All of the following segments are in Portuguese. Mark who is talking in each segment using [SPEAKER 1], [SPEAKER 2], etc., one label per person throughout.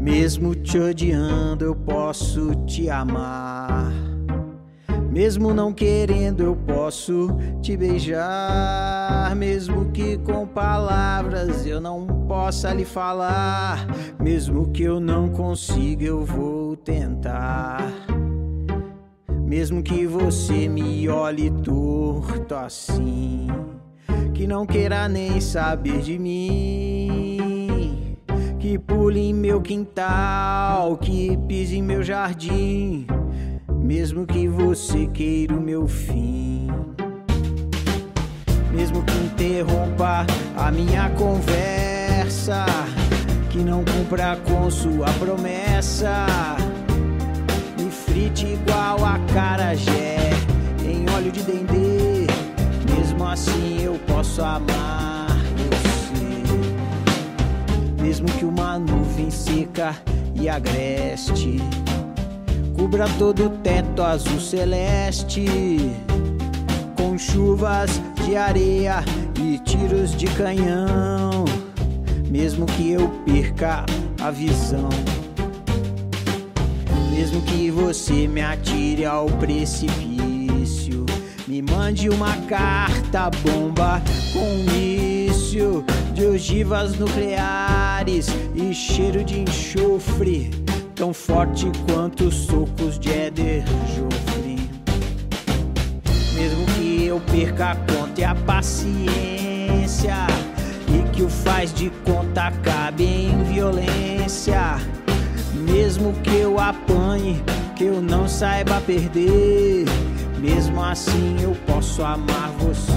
[SPEAKER 1] Mesmo te odiando, eu posso te amar. Mesmo não querendo, eu posso te beijar. Mesmo que com palavras eu não possa lhe falar. Mesmo que eu não consiga, eu vou tentar. Mesmo que você me olhe torto assim, que não queira nem saber de mim, que pule em meu quintal, que pise em meu jardim, mesmo que você queira o meu fim. Mesmo que interrompa a minha conversa, que não cumpra com sua promessa, me frite igual a acarajé em óleo de dendê, mesmo assim eu posso amar você. Mesmo que uma nuvem seca e agreste cubra todo o teto azul celeste, com chuvas de areia e tiros de canhão, mesmo que eu perca a visão. Mesmo que você me atire ao precipício, me mande uma carta bomba com um míssil de ogivas nucleares e cheiro de enxofre, tão forte quanto os socos de Éder Joffre. Mesmo que eu perca a conta e a paciência, e que o faz de conta acabe em violência, mesmo que eu apanhe, que eu não saiba perder, mesmo assim eu posso amar você.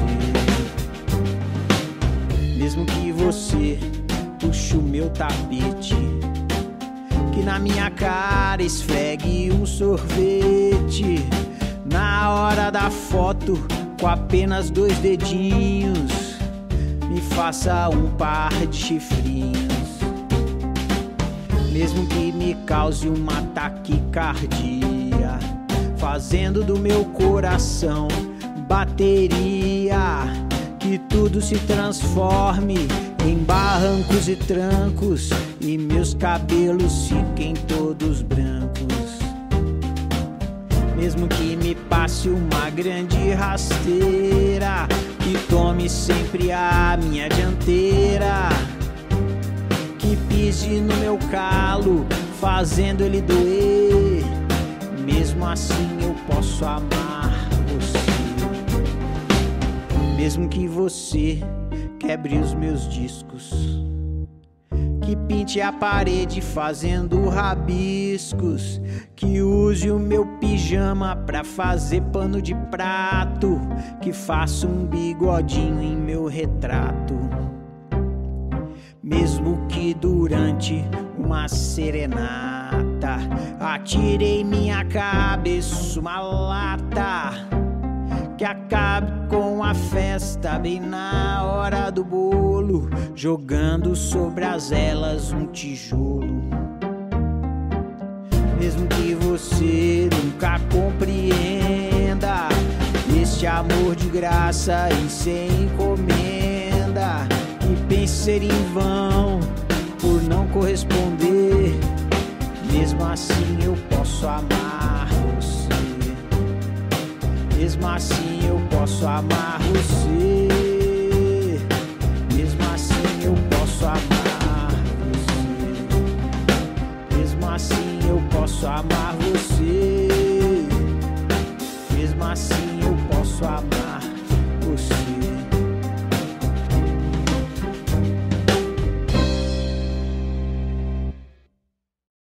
[SPEAKER 1] Mesmo que você puxe o meu tapete, que na minha cara esfregue um sorvete, na hora da foto com apenas 2 dedinhos me faça um par de chifrinhos. Mesmo que me cause uma taquicardia, fazendo do meu coração bateria, que tudo se transforme em barrancos e trancos e meus cabelos fiquem todos brancos. Mesmo que me passe uma grande rasteira, que tome sempre a minha dianteira, que pise no meu calo, fazendo ele doer, mesmo assim eu posso amar você. Mesmo que você quebre os meus discos, que pinte a parede fazendo rabiscos, que use o meu pijama pra fazer pano de prato, que faça um bigodinho em meu retrato. Mesmo que durante uma serenata atirei minha cabeça uma lata, que acabe com a festa bem na hora do bolo, jogando sobre as elas um tijolo. Mesmo que você nunca compreenda este amor de graça e sem encomenda, que pense ser em vão por não corresponder, mesmo assim eu posso amar você. Mesmo assim eu posso amar você.